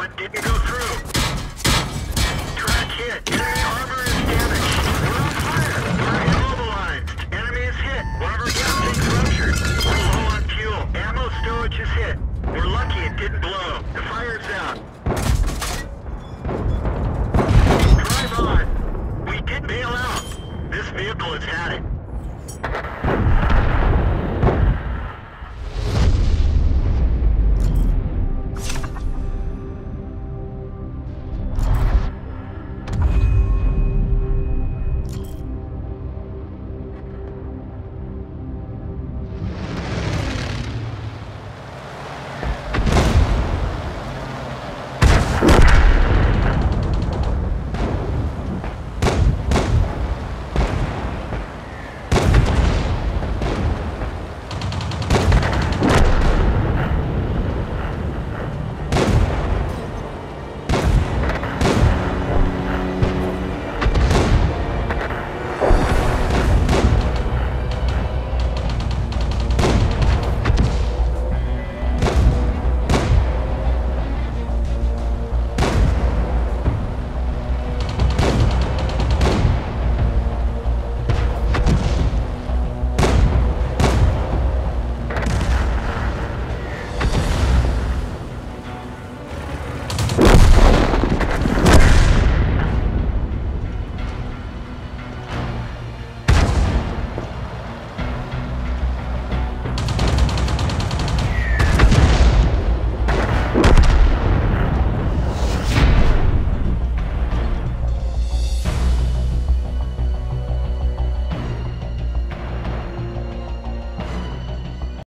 One didn't go through. Track hit. Enemy armor is damaged. We're on fire. We're immobilized. Enemy is hit. One of our gas tanks ruptured. We're low on fuel. Ammo storage is hit. We're lucky it didn't blow